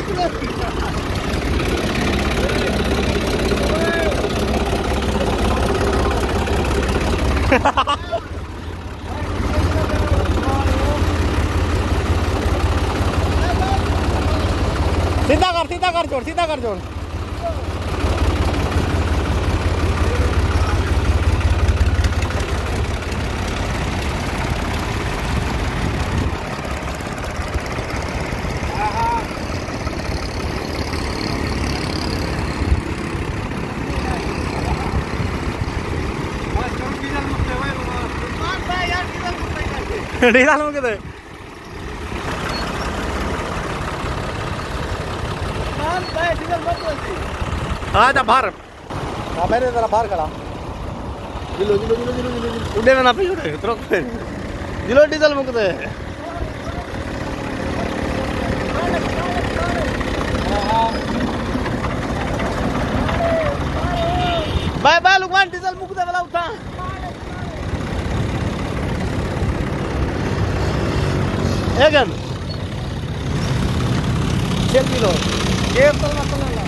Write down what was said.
सीधा कर जोड़, सीधा कर जोड़। डीजल मुके दे आजा बाहर मेरे जरा बाहर खड़ा जिलो जिलो जिलो जिलो जिलो उड़े ना पे उड़े तुरंत जिलो डीजल मुक दे बाय बाय लुकमान डीजल मुक दे वाला उठा एगन 1 किलो ये तो ना